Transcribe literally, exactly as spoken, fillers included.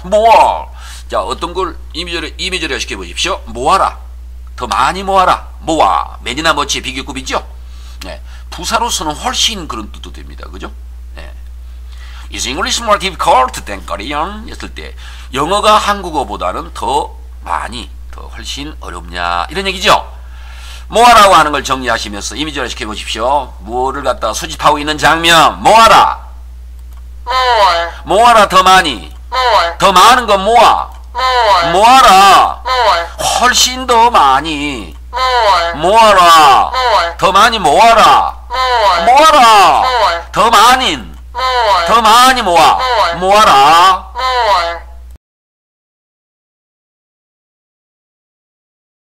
모아. 자, 어떤 걸 이미지를, 이미지를 시켜보십시오. 모아라. 더 많이 모아라. 모아. 맨이나 머치의 비교급이죠. 네. 부사로서는 훨씬 그런 뜻도 됩니다. 그죠? 네. Is English more difficult than Korean? 했을 때, 영어가 한국어보다는 더 많이, 더 훨씬 어렵냐. 이런 얘기죠. 모아라고 하는 걸 정리하시면서 이미지를 시켜보십시오. 무엇을 갖다 수집하고 있는 장면. 모아라. more, 모아라 더 많이. more, 더 많은 건 모아. more, 모아라. more, 훨씬 더 많이. more, 모아라. more, 더 많이 모아라. more, 모아라. more, 더 많인. more, 더 많이 모아. more, 모아라. more,